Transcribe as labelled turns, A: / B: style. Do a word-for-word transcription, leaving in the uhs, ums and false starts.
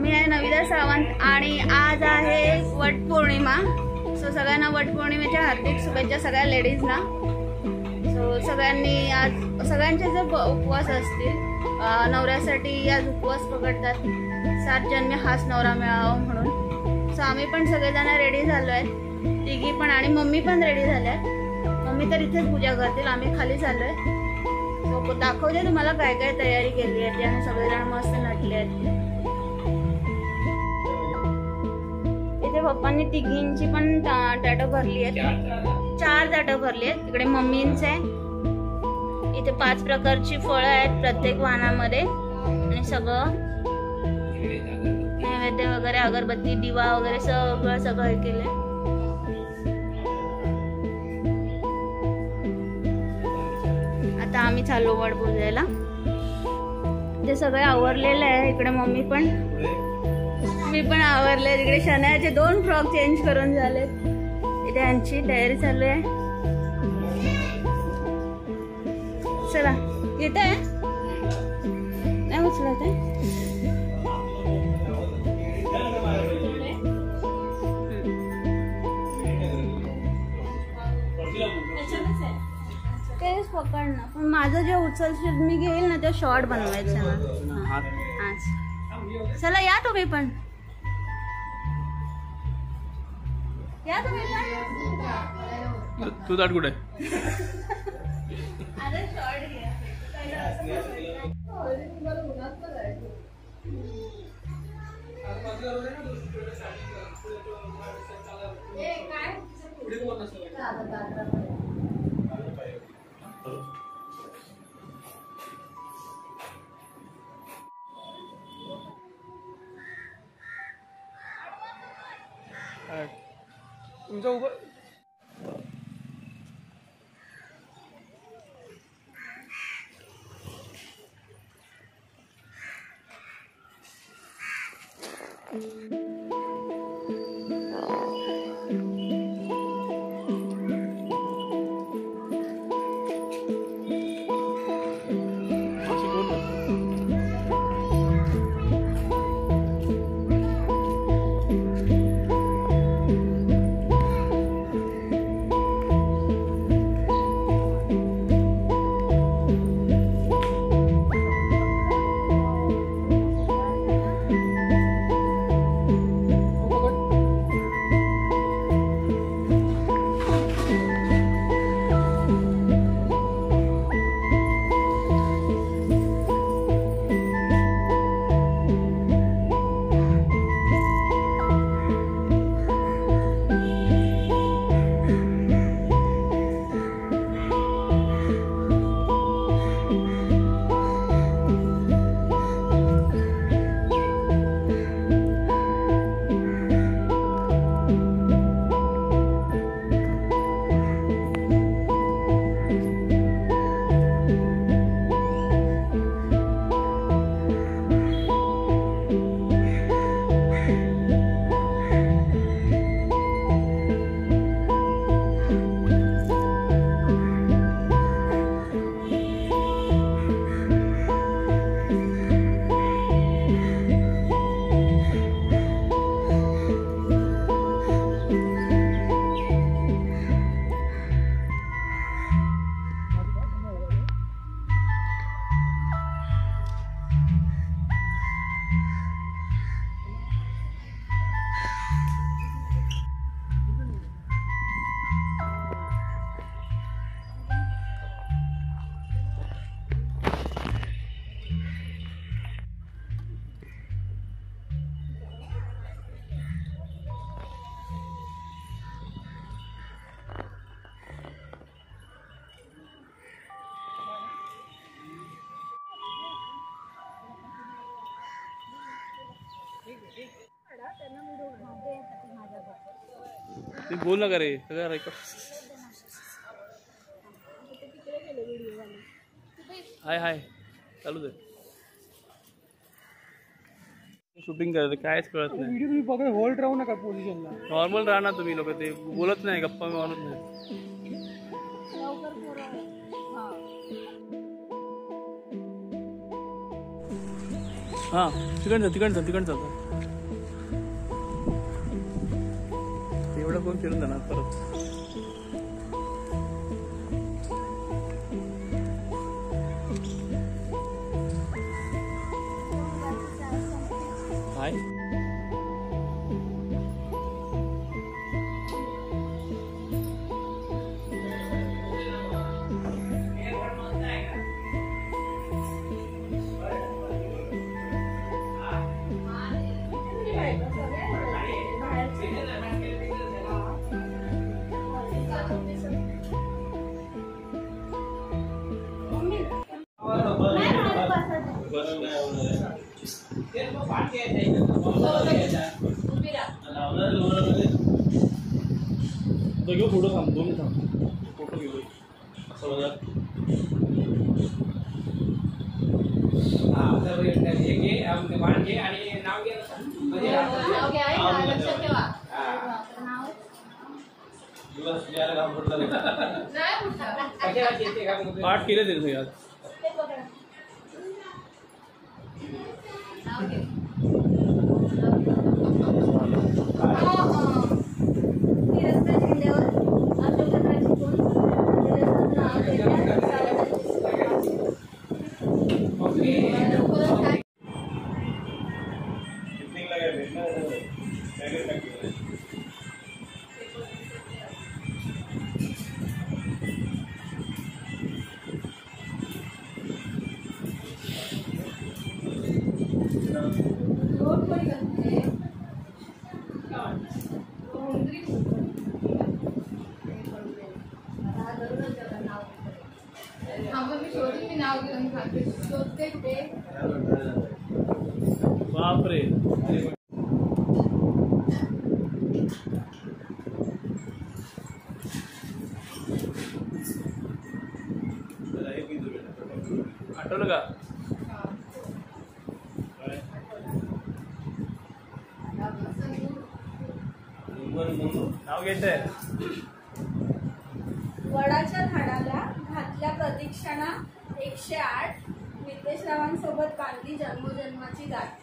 A: मी आहे नविता सावंत आणि आज आहे वटपौर्णिमा। सो सगळ्यांना वटपौर्णिमेच्या हार्दिक शुभेच्छा सगळ्या लेडीजना। सो सगळ्यांनी आज सगळ्यांचे जे उपवास असतील नवऱ्यासाठी आज उपवास पकडतात, सात जन्मी हाच नवरा मिळावा म्हणून। सो आम्ही पण सगळेजण रेडी झालो आहे, तिघी पण आणि मम्मी पण रेडी झाल्या। मम्मी तर इथेच पूजा करतील, आम्ही खाली चाललोय। सो दाखवते तुम्हाला काय काय तयारी केली आहे, आणि सगळेजण मस्त नटले आहेत। इथे पप्पांनी तिघींची पण ताटं भरली आहेत, चार ताटं भरली आहेत। तिकडे मम्मींचे इथे पाच प्रकारची फळं आहेत प्रत्येक वाहनामध्ये, आणि सगळं नैवेद्य वगैरे अगरबत्ती दिवा वगैरे सगळं सगळं हे केलंय। आता आम्ही चाललो वड पूजायला। ते सगळे आवरलेले आहे। इकडे मम्मी पण मी पण आवरले। तिकडे शनायाचे दोन फ्रॉक चेंज करून झाले। इथे यांची तयारी चालू आहे। चला येत आहे नाही उचलत आहे। तेच पकड ना, पण माझं जे उचलशील मी घेईल ना ते शॉर्ट बनवायचं ना। चला या तुम्ही पण, या तुम्ही पण।
B: तू ताट कुठे?
A: अरे शॉर्ट घ्या।
B: तुमचा उभं बोल ना करे हाय हाय चालू दे। शूटिंग करत कायच कळत नाही। व्हिडिओ तुम्ही बघा, होल्ड राहू नका पोझिशनला, नॉर्मल राहा ना तुम्ही लोक। ते बोलत नाही, गप्पा मारत नाही। हा तिकडं जा तिकडं जा तिकडं जा एवढं कोण फिरून जाणार परत. काय घेऊ फोटो थांब दोन थांब फोटो घेऊ असं बघा.
C: घे आणि नाव घे लक्षात ठेवा.
B: पाठ केले ते आज बापरे. आठवलं का नाव घेतंय.
A: वडाच्या झाडाला घातल्या प्रदक्षिणा एकशे आठ. नितेश रावांसोबत बांधली जन्मोजन्माची गाठ.